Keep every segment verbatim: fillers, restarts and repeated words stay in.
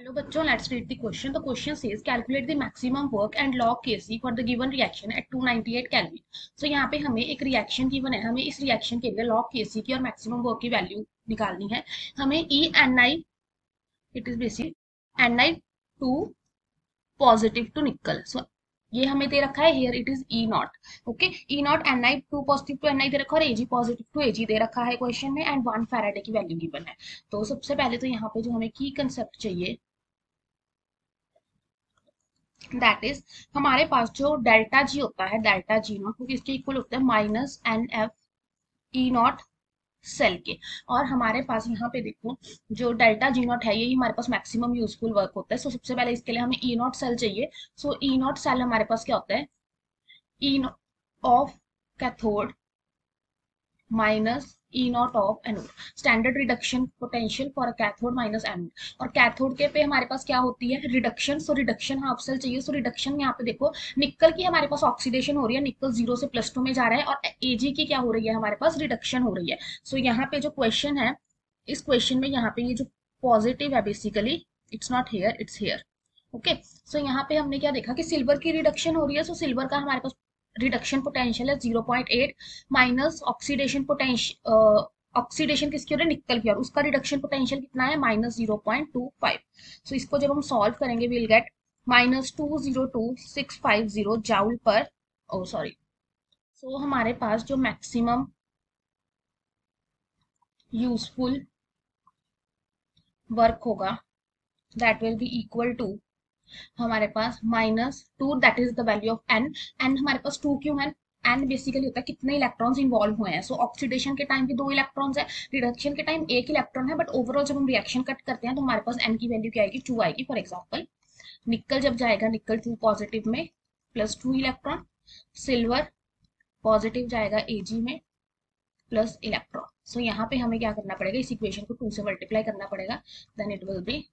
Hello बच्चों, let's read the question. The question says calculate the maximum work and log Kc for the given reaction at two ninety-eight Kelvin. So यहाँ पे हमें एक reaction given है, हमें इस reaction के लिए log Kc की और मैक्सिमम वर्क की वैल्यू निकालनी है. हमें E Ni, it is basically Ni two positive two nickel. So ये हमें दे रखा है, here it is E naught. Okay, E naught Ni two positive two Ni दे रखा है और Ag पॉजिटिव टू Ag दे रखा है क्वेश्चन में, एंड वन फैराडे की वैल्यू गिवन है. तो सबसे पहले तो यहाँ पे जो हमें की कंसेप्ट चाहिए, दैट इज हमारे पास जो डेल्टा जी होता है, डेल्टा जी नॉट, क्योंकि इसके इक्वल होता है minus N F E naught cell के. और हमारे पास यहाँ पे देखो जो डेल्टा जी नॉट है, यही हमारे पास मैक्सिमम यूजफुल वर्क होता है. सो so, सबसे पहले इसके लिए हमें ई नॉट सेल चाहिए. सो ई नॉट सेल हमारे पास क्या होता है, E of cathode minus E naught of anode. Standard reduction potential for a cathode minus anode. और कैथोड के पे हमारे पास क्या होती है, reduction. So reduction half cell चाहिए. सो रिडक्शन यहाँ पे देखो निकल की हमारे पास ऑक्सीडेशन हो रही है, निकल जीरो से प्लस टू में जा रहा है, और एजी की क्या हो रही है, हमारे पास रिडक्शन हो रही है. सो so, यहाँ पे जो क्वेश्चन है, इस क्वेश्चन में यहाँ पे ये जो पॉजिटिव है basically, it's not here, it's here. Okay, so यहाँ पे हमने क्या देखा कि सिल्वर की रिडक्शन हो रही है. सो so, सिल्वर का हमारे पास रिडक्शन पोटेंशियल है zero point eight, minus oxidation potential, oxidation किसकी हो रही है, निकल की, और उसका रिडक्शन पोटेंशियल कितना है, minus zero point two five. So इसको जब हम सॉल्व करेंगे will get minus two zero two six five zero joule per, oh sorry. So हमारे पास जो मैक्सिमम यूजफुल वर्क होगा that will be equal to हमारे पास minus two, that is the value of N. N हमारे पास to क्यों है, एन बेसिकली होता है कितने इलेक्ट्रॉन्स इन्वॉल्व हुए हैं. सो so, ऑक्सीडेशन के टाइम भी दो इलेक्ट्रॉन्स है, रिडक्शन के टाइम एक इलेक्ट्रॉन है, बट ओवरऑल जब हम रिएक्शन कट करते हैं तो हमारे पास एन की वैल्यू क्या आएगी, टू आएगी. फॉर एग्जाम्पल निकल जब जाएगा, निकल टू पॉजिटिव में plus two electron, silver positive जाएगा एजी में प्लस इलेक्ट्रॉन. सो यहाँ पे हमें क्या करना पड़ेगा, इस इक्वेशन को टू से मल्टीप्लाई करना पड़ेगा, then it will be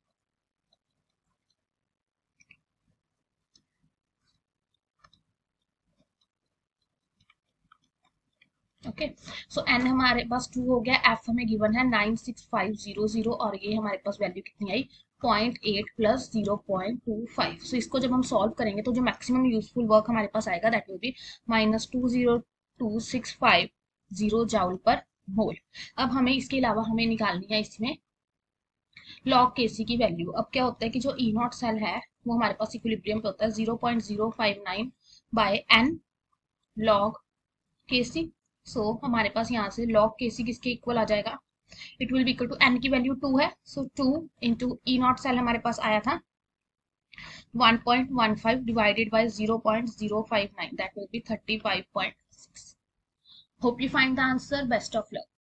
okay. So N हमारे पास टू हो गया, एफ हमें गिवन है nine six five zero zero, और ये हमारे पास वैल्यू कितनी आई, point eight plus zero point two five. So इसको जब हम सॉल्व करेंगे तो जो मैक्सिमम यूजफुल वर्क हमारे पास आएगा that will be minus two zero two six five zero joule per mole. अब हमें इसके अलावा हमें निकालनी है इसमें लॉग केसी की वैल्यू. अब क्या होता है कि जो ई नॉट सेल है वो हमारे पास इक्विलिब्रियम पे होता है zero point zero five nine by N log K C. So so, हमारे पास यहाँ से log Kc किसके इक्वल आ जाएगा, it will be equal to n की वैल्यू टू है. So two into E naught cell हमारे पास आया था one point one five divided by zero point zero five nine, that will be thirty five point six. Hope you find the answer. Best of luck.